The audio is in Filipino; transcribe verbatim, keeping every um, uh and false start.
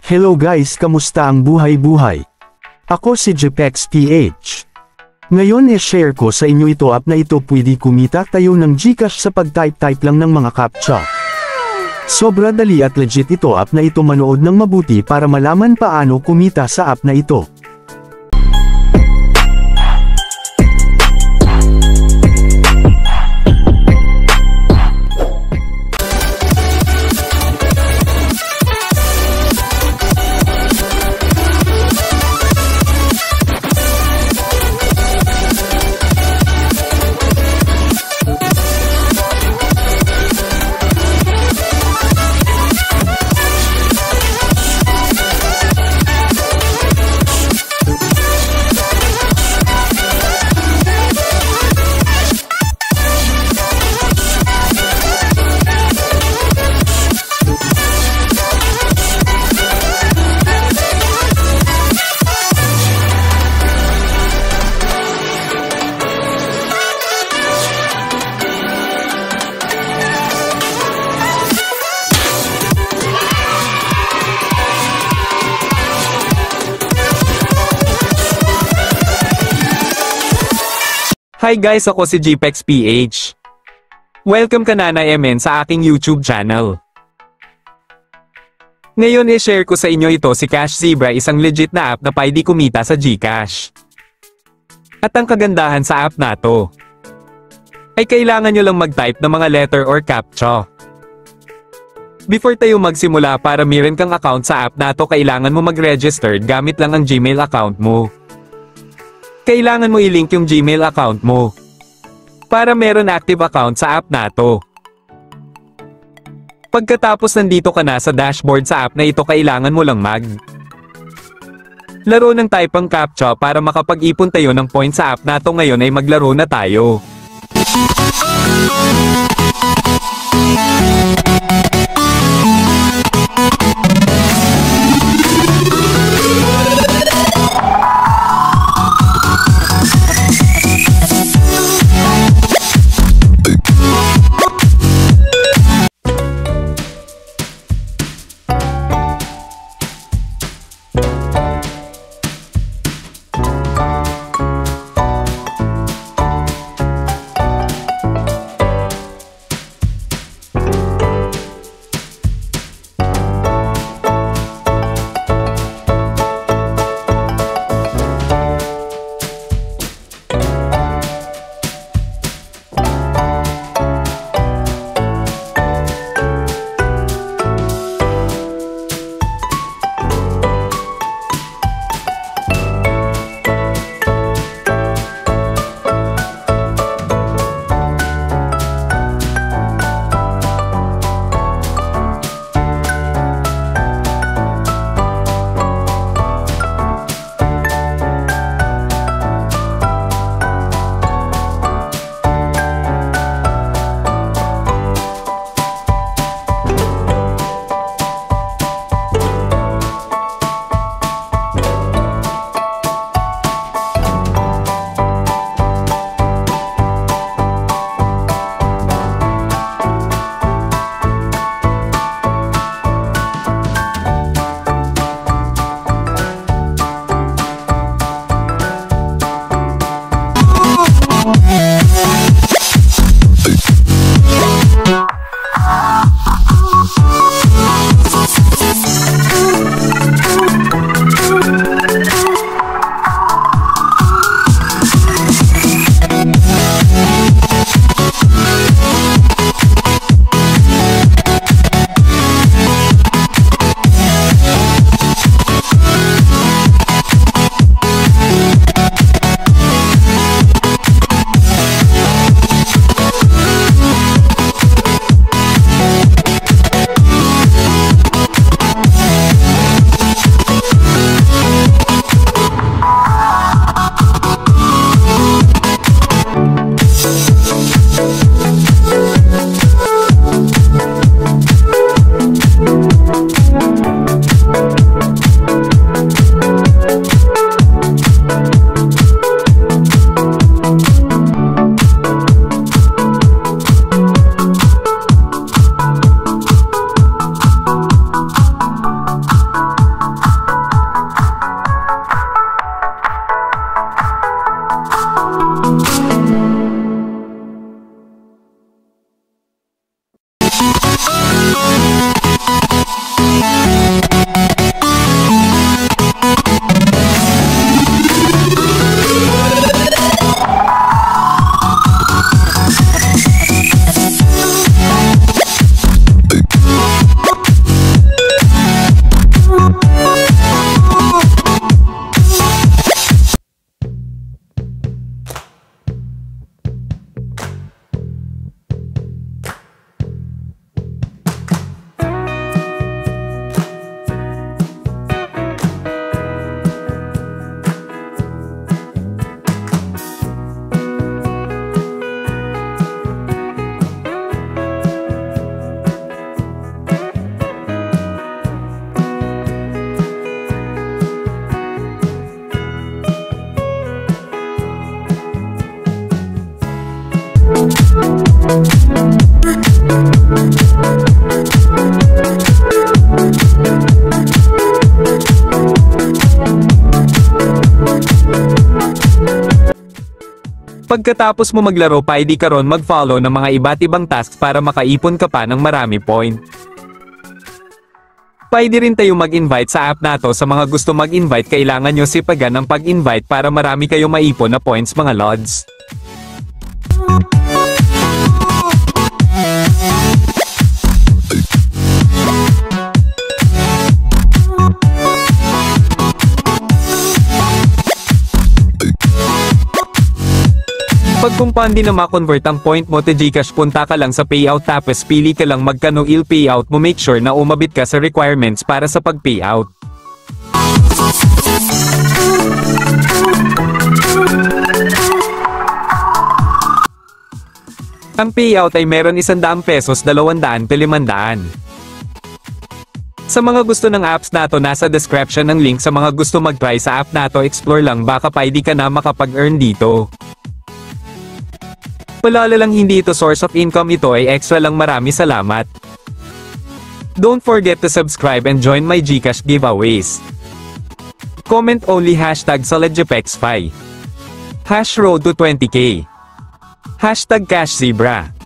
Hello guys, kamusta ang buhay-buhay? Ako si Jepex P H. Ngayon e-share ko sa inyo ito app na ito pwede kumita tayo ng GCash sa pag-type-type lang ng mga captcha. Sobra dali at legit ito app na ito, manood ng mabuti para malaman paano kumita sa app na ito. Hi guys, ako si Jepex P H. Welcome ka Nanay M N sa aking YouTube channel. Ngayon i-share ko sa inyo ito si Cash Zebra, isang legit na app na pwede kumita sa GCash. At ang kagandahan sa app na to ay kailangan nyo lang mag-type ng mga letter or captcha. Before tayo magsimula, para meron kang account sa app na to, kailangan mo mag-register gamit lang ang Gmail account mo. Kailangan mo i-link yung Gmail account mo para meron active account sa app na to. Pagkatapos nandito ka na sa dashboard sa app na ito, kailangan mo lang mag laro ng type ang captcha para makapag-ipon tayo ng points sa app na to. Ngayon ay maglaro na tayo. Pagkatapos mo maglaro pwede ka ron mag-follow ng mga iba't ibang tasks para makaipon ka pa ng marami point. Pwede rin tayo mag-invite sa app na to sa mga gusto mag-invite, kailangan nyo sipagan ng pag-invite para marami kayo maipon na points mga lods. Pag kung paandi na ma-convert ang point mo to Gcash, punta ka lang sa payout tapos pili ka lang magkano il payout mo, make sure na umabit ka sa requirements para sa pag-payout. Ang payout ay meron isandaan pesos, dalawandaan to limandaan. Sa mga gusto ng apps nato, nasa description ang link sa mga gusto mag-try sa app nato, explore lang baka pwede ka na makapag-earn dito. Palala lang, hindi ito source of income, ito ay extra lang. Marami salamat. Don't forget to subscribe and join my Gcash giveaways. Comment only hashtag SolidJPEX five. Hash road to twenty K. Hashtag CashZebra.